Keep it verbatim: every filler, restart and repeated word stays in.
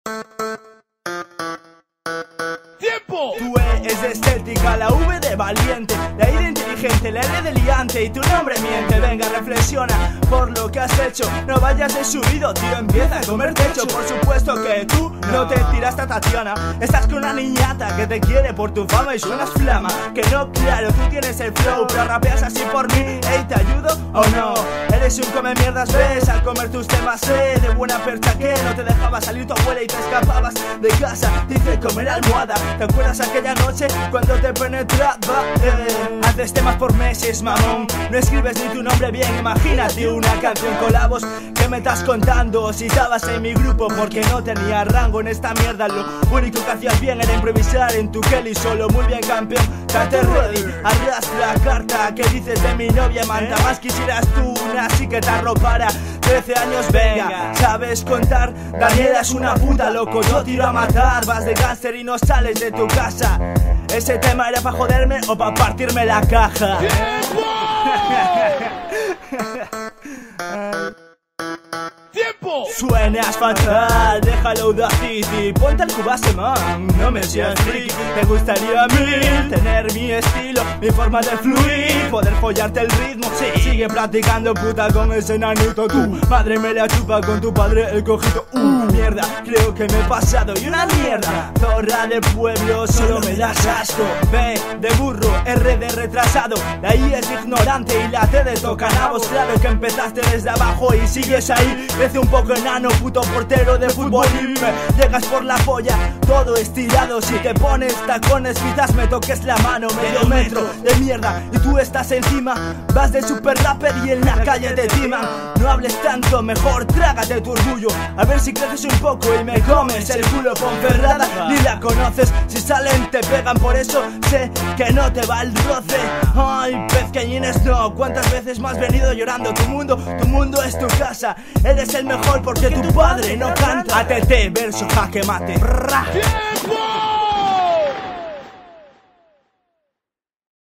¡Tiempo! Tu E es de estética, la V de valiente, la I de inteligente, la L de liante y tu nombre miente. Venga, reflexiona por lo que has hecho, no vayas de subido, tío, empieza a comer techo. Por supuesto que tú no te tiraste a Tatiana, estás con una niñata que te quiere por tu fama y suenas flama. Que no, claro, tú tienes el flow, pero rapeas así por mí. Ey, ¿te ayudo o no? Eres un come mierdas, ves, al comer tus temas sé de buena percha que no te dejaba salir tu abuela y te escapabas de casa. Dice comer almohada, ¿te acuerdas aquella noche cuando te penetraba? Eh, haces temas por meses, mamón, no escribes ni tu nombre bien. Imagínate una canción con la voz que me estás contando. Si estabas en mi grupo porque no tenía rango en esta mierda, lo único que hacías bien era improvisar en tu Kelly solo. Muy bien, campeón, estate ready, arrastra la carta que dices de mi novia. Manda más quisieras tú una así que te arropara. Trece años, venga, ¿sabes contar? Daniela es una puta, loco, yo tiro a matar. Vas de cáncer y no sales de tu casa. ¿Ese tema era pa' joderme o pa' partirme la caja? ¡Tiempo! Suenas fatal, déjalo Audacity, ponte el cubase, man, no me seas freak. Te gustaría a mí tener mi estilo, mi forma de fluir, poder follarte el ritmo. Sí, sigue practicando, puta, con ese nanito. Tu madre me la chupa con tu padre el cojito. Uh, mierda, creo que me he pasado y una mierda. Zorra de pueblo, solo me das asco. B de burro, R de retrasado, la I es ignorante y la T de tocanabos. Claro que empezaste desde abajo y sigues ahí. Crece un poco enano, puto portero de fútbol y me llegas por la polla, todo estirado. Si te pones tacones quizás me toques la mano. Medio metro de mierda y tú estás encima. Vas de super rapper y en la calle te timan. No hables tanto, mejor trágate tu orgullo. A ver si creces un poco y me comes el culo. Ponferrada ni la conoces, si salen te pegan. Por eso sé que no te va el roce. Ay, pezqueñines no, ¿cuántas veces me has venido llorando? Tu mundo, tu mundo es tu casa. Eres el mejor porque tu padre no canta. A T T, verso, jaque mate. ¡Tiempo!